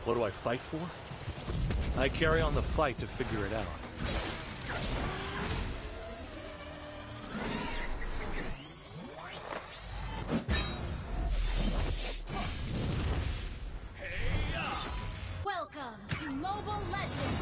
What do I fight for? I carry on the fight to figure it out. Welcome to Mobile Legends!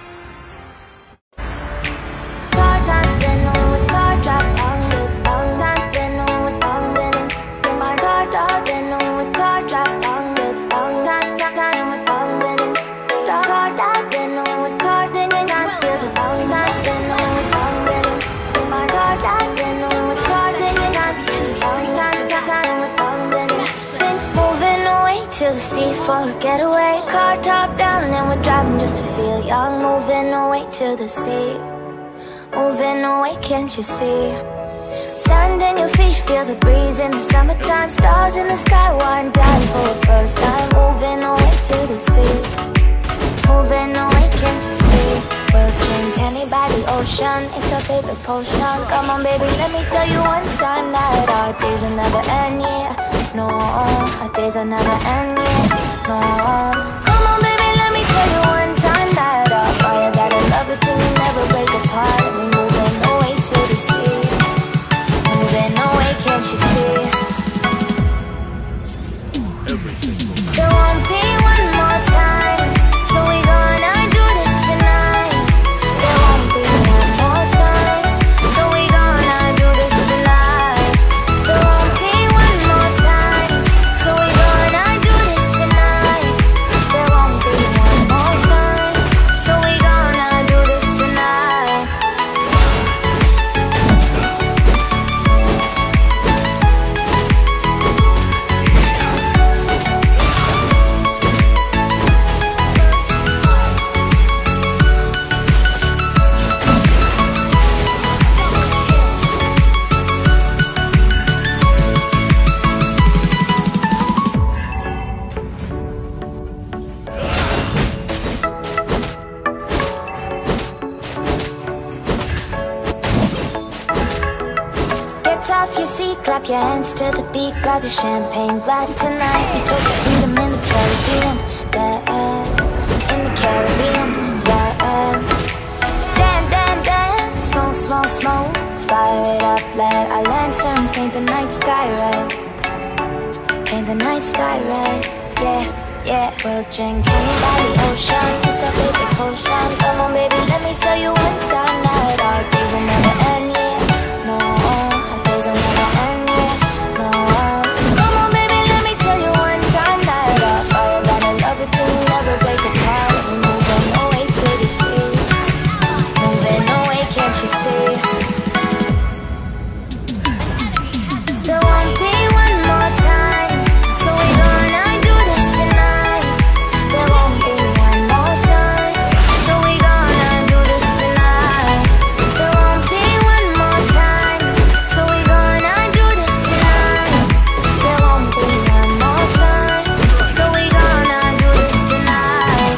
To the sea for a getaway, car top down and we're driving just to feel young. Moving away to the sea, moving away, can't you see? Sand in your feet, feel the breeze in the summertime. Stars in the sky, wind down for the first time. Moving away to the sea, moving away, can't you see? We'll drink any by the ocean, it's our favorite potion. Come on baby, let me tell you one time that our days will never end, yeah. No, our days will never end, yeah. No. Come on baby, let me tell you one time that our fire got a love it till we never break apart. And we're moving away to the sea, moving away, can't you see? Everything will be. There won't be one more time, so we gonna do this tonight. There won't be one more time, so we gonna do this tonight. There won't be one more time, so we gonna do this tonight. There won't be one more time, so we gonna do this tonight. Get off your seat, clap your hands to the beat. Grab your champagne glass tonight. We toast to freedom in the Caribbean, yeah. In the Caribbean, yeah. Dance, dance, dance, smoke, smoke, smoke. Fire it up, let our lanterns paint the night sky red. Paint the night sky red, yeah, yeah. We'll drink honey by the ocean, it's our favorite potion. Come on baby, let me tell you one time that our days will never end, yeah. No, our days will never end, yeah. No. Come on baby, let me tell you one time that our fire got a love it till we never break apart. We're moving away to the sea, moving away, can't you see? There won't be one more time, so we gonna do this tonight. There won't be one more time, so we gonna do this tonight. There won't be one more time, so we gonna do this tonight. There won't be one more time, so we gonna do this tonight.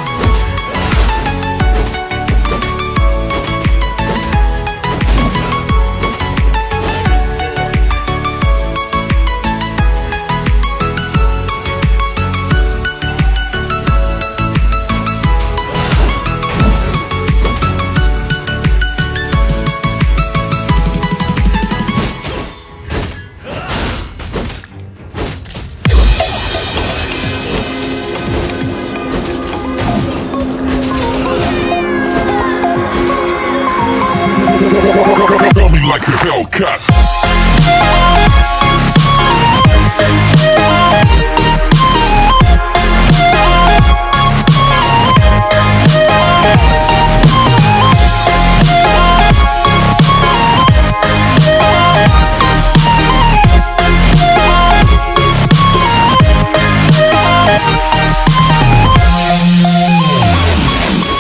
Tell me like a Hellcat.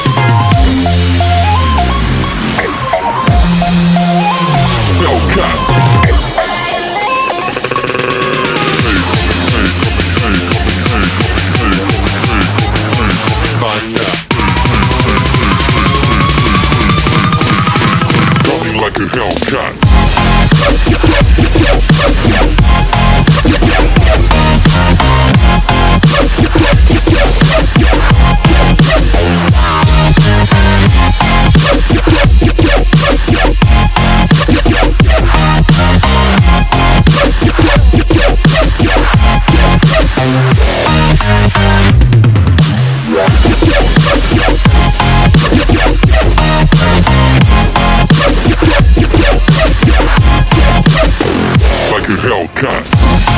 Hellcat. Hellcat.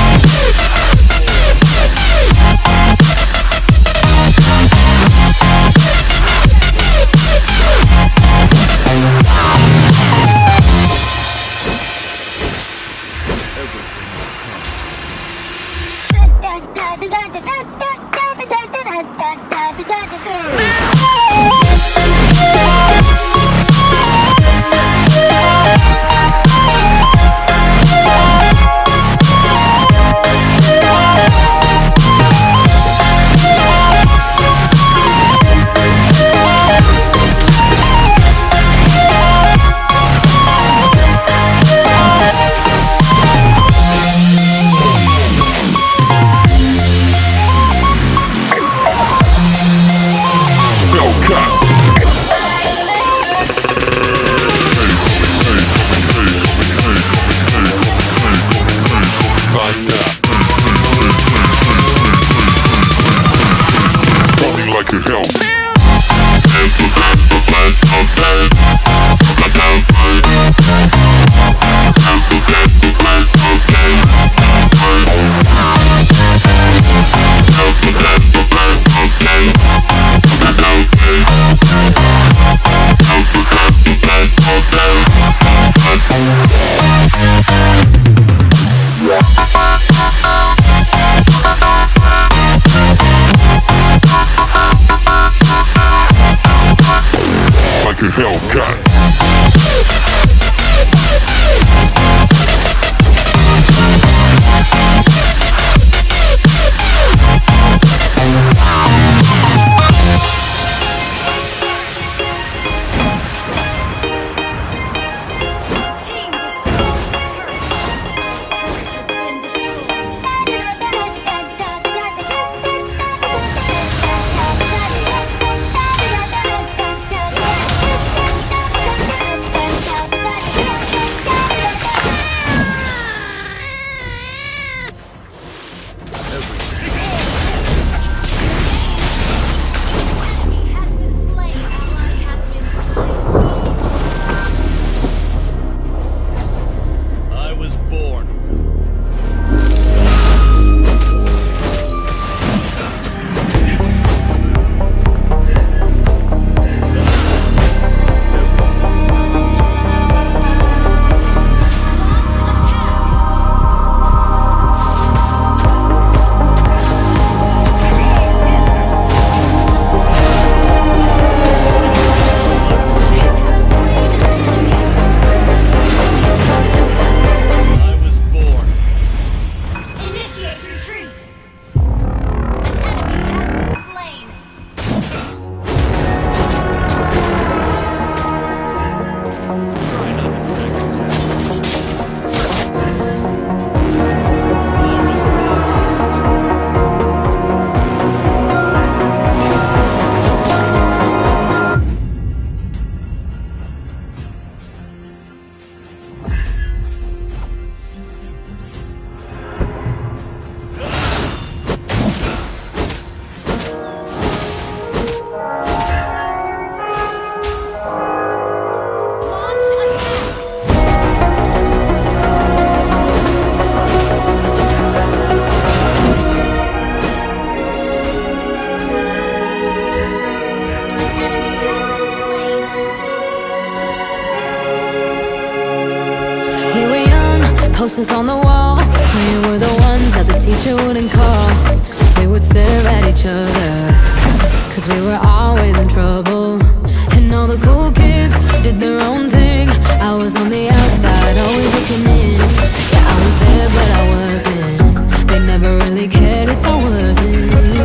Posters on the wall, we were the ones that the teacher wouldn't call. We would stare at each other, cause we were always in trouble. And all the cool kids did their own thing. I was on the outside, always looking in. Yeah, I was there, but I wasn't. They never really cared if I wasn't.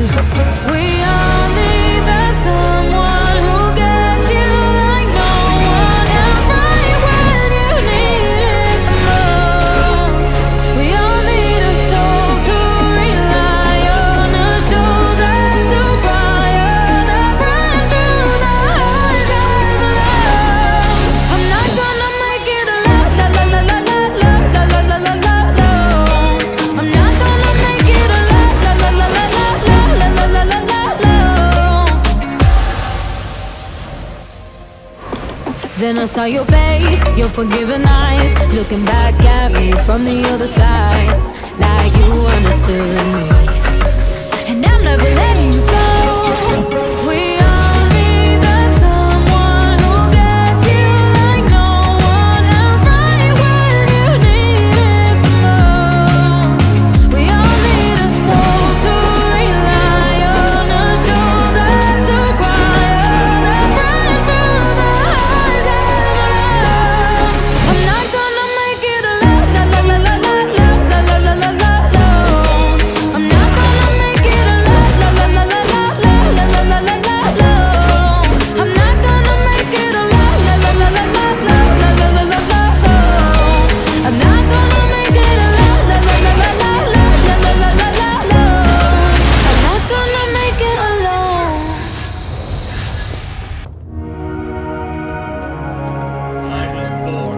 We all need that someone who gets you like no one else, right when you need it the most. We all need a soul to rely on, a shoulder to cry on, a Then I saw your face, your forgiving eyes, looking back at me from the other side, like you understood me. And I'm never letting you go. We all need that someone who gets you like no one else, right when you need it the most. We all need a soul to rely on, a shoulder to cry on, a friend through the highs and the lows. I'm not gonna make it alone, la la la la la la la la la la la. I'm not gonna make it alone, la la la la la la la la la la la. I'm not gonna make it alone, la la la la la la la la la la la. I'm not gonna make it alone, la la la la la la la la la la la. I'm not gonna make it alone. I was born.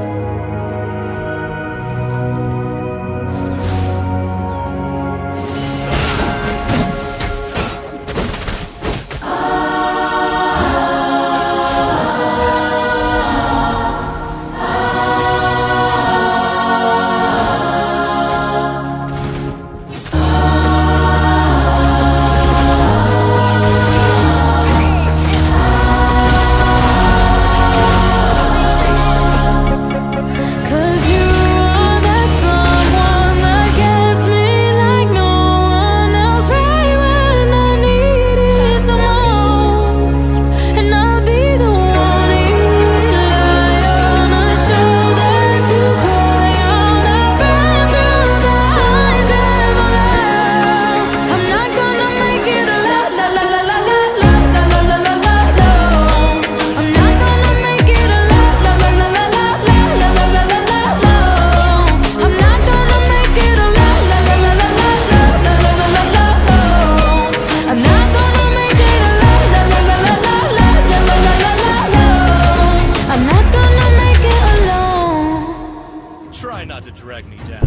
Cause you are that someone that gets me like no one else, right when I need it the most. And I'll be the one you rely on, a shoulder to cry on, a friend through the highs and the lows. I'm not gonna make it alone, la la la la la la la la la la la. I'm not gonna make it alone, la la la la la la la la la la la. I'm not gonna make it alone, la la la la la la la la la la la. I'm not gonna make it alone, la la la la la la la la la la la. I'm not gonna make it alone. Try not to drag me down.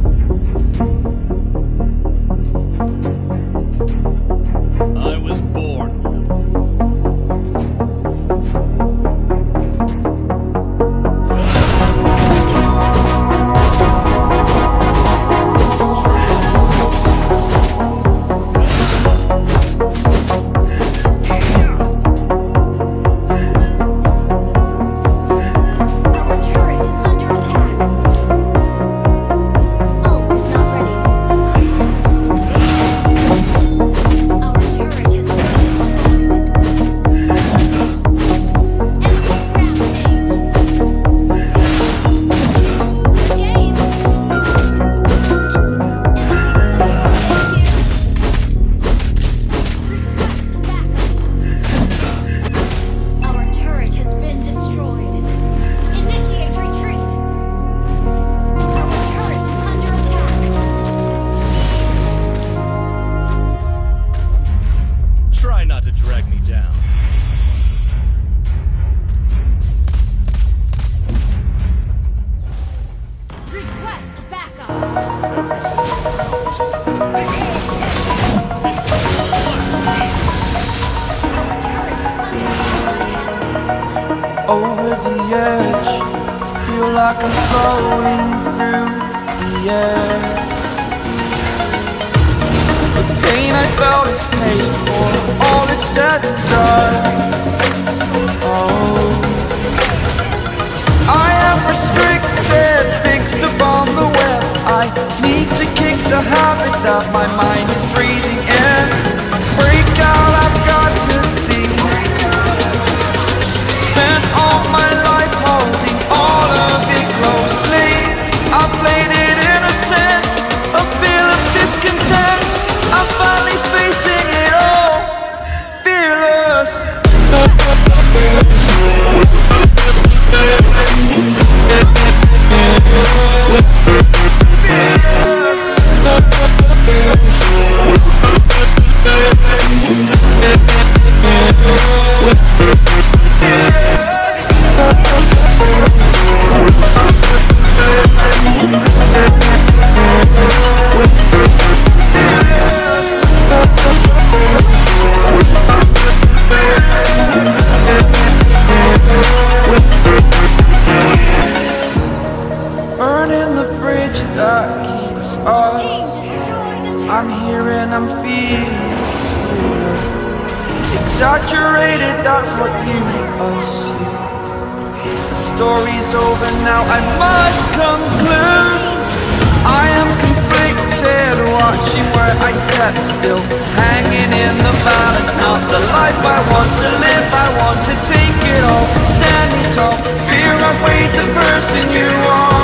I was born. Our turret is under attack. Ult is not ready. Our turret has been destroyed. Enemy rampage. Game. Our turret has been destroyed. Initiate retreat. Our turret is under attack. Try not to drag me down. Request backup. Turret is under attack. Over the edge, feel like I'm floating through the air. The pain I felt is paid for, all is said and done. Oh, I am restricted, fixed upon the web. I need to kick the habit that my mind is breathing in. Break out, I've got to see. Spent all my life holding all of it closely. I played it innocent, a feel of discontent. I'm finally facing it all, fearless. exaggerated, that's what you assume. The story's over now, I must conclude. I am conflicted, watching where I step still, hanging in the balance. Not the life I want to live, I want to take it all, standing tall. Fear I've weighed the person you are.